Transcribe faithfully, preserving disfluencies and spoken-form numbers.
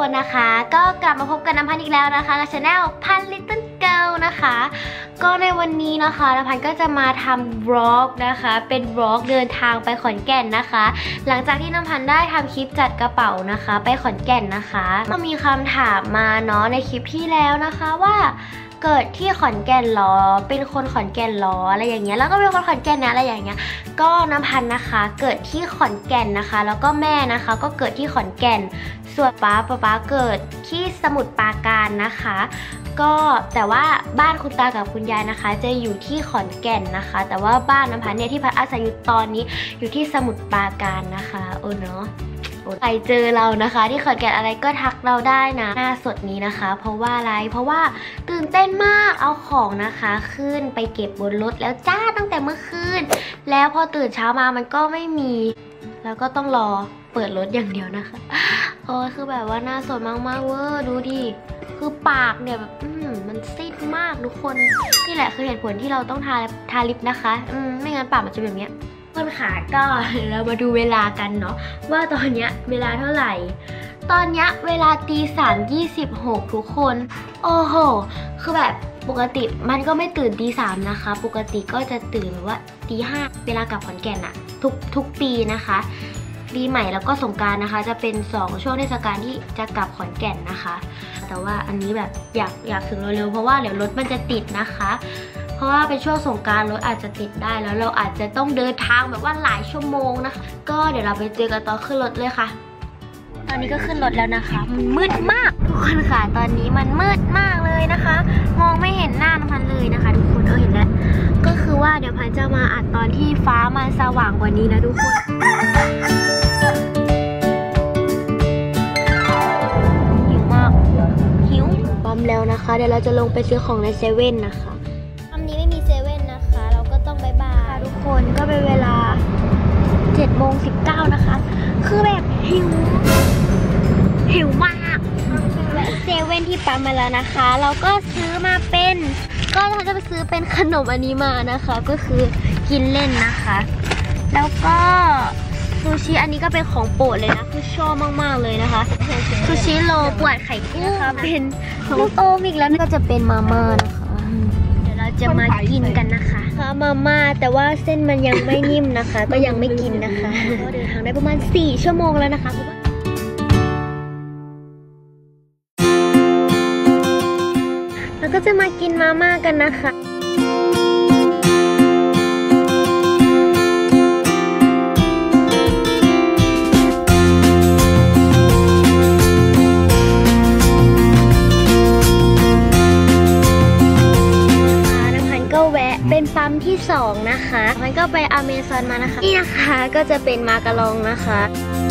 คนนะคะก็กลับมาพบกับน้ำพันธ์อีกแล้วนะคะกับชาแนลพันธ์ Little Girl นะคะก็ในวันนี้นะคะน้ำพันธ์ก็จะมาทำบล็อกนะคะเป็นบล็อกเดินทางไปขอนแก่นนะคะหลังจากที่น้ำพันธ์ได้ทำคลิปจัดกระเป๋านะคะไปขอนแก่นนะคะก็มีคำถามมาเนาะในคลิปที่แล้วนะคะว่าเกิดที่ขอนแก่นหรอเป็นคนขอนแก่นหรออะไรอย่างเงี้ยแล้วก็เป็นคนขอนแก่นนะอะไรอย่างเงี้ยก็น้ำพันธ์นะคะเกิดที่ขอนแก่นนะคะแล้วก็แม่นะคะก็เกิดที่ขอนแก่นส่วนป้าป้าป้าเกิดที่สมุทรปราการนะคะก็แต่ว่าบ้านคุณตากับคุณยายนะคะจะอยู่ที่ขอนแก่นนะคะแต่ว่าบ้านน้ำพันธ์เนี่ยที่พันอาศัยอยู่ตอนนี้อยู่ที่สมุทรปราการนะคะโอ้เนาะใครเจอเรานะคะที่ขอนแก่นอะไรก็ทักเราได้นะหน้าสดนี้นะคะเพราะว่าอะไรเพราะว่าตื่นเต้นมากเอาของนะคะขึ้นไปเก็บบนรถแล้วจ้าตั้งแต่เมื่อคืนแล้วพอตื่นเช้ามามันก็ไม่มีแล้วก็ต้องรอเปิดรถอย่างเดียวนะคะโอ้คือแบบว่าหน้าสดมากๆเวอร์ดูดิคือปากเนี่ยแบบอืมมันซีดมากทุกคนนี่แหละคือเหตุผลที่เราต้องทาทาลิปนะคะอืมไม่งั้นปากมันจะแบบเนี้ยคนขาก็เรามาดูเวลากันเนาะว่าตอนเนี้ยเวลาเท่าไหร่ตอนเนี้ยเวลาตีสามยี่สิบหกทุกคนโอ้โหคือแบบปกติมันก็ไม่ตื่นตีสามนะคะปกติก็จะตื่นแบบว่าตีห้าเวลากลับขอนแก่นอะทุกทุกปีนะคะปีใหม่แล้วก็สงกรานต์นะคะจะเป็นสองช่วงเทศกาลที่จะกลับขอนแก่นนะคะแต่ว่าอันนี้แบบอยากอยากถึงเร็วๆเพราะว่าเดี๋ยวรถมันจะติดนะคะเพราะว่าเป็นช่วงสงกรานต์รถอาจจะติดได้แล้วเราอาจจะต้องเดินทางแบบว่าหลายชั่วโมงนะคะก็เดี๋ยวเราไปเจอกันตอนขึ้นรถเลยค่ะตอนนี้ก็ขึ้นรถแล้วนะคะมันมืดมากทุกคนค่ะตอนนี้มันมืดมากเลยนะคะมองไม่เห็นหน้าน้ำพันเลยนะคะทุกคนเออเห็นแล้วก็คือว่าเดี๋ยวพันจะมาอัดตอนที่ฟ้ามันสว่างกว่านี้นะทุกคนหิวมากหิวปั๊มแล้วนะคะเดี๋ยวเราจะลงไปซื้อของในเซเว่นนะคะปั๊มนี้ไม่มีเซเว่นนะคะเราก็ต้องบายบายทุกคนก็เป็นเวลาเจ็ดโมงสิบเก้านะคะคือแบบหิวหิวมากและเซเว่นที่ปั๊มมาแล้วนะคะเราก็ซื้อมาเป็นก็เราจะไปซื้อเป็นขนมอันนี้มานะคะก็คือกินเล่นนะคะแล้วก็ซูชิอันนี้ก็เป็นของโปรดเลยนะคือชอบมากๆเลยนะคะซูชิโรปวดไข่กุ้งนะคะเป็นลูกโอมอีกแล้วก็จะเป็นมาม่านะคะเดี๋ยวเราจะมากินกันนะคะมาม่าแต่ว่าเส้นมันยังไม่นิ่มนะคะก็ยังไม่กินนะคะก็เดินทางได้ประมาณสี่ชั่วโมงแล้วนะคะแล้วก็จะมากินมาม่ากันนะคะเป็นปั๊มที่สองนะคะมันก็ไปอเมซอนมานะคะนี่นะคะก็จะเป็นมาการองนะคะ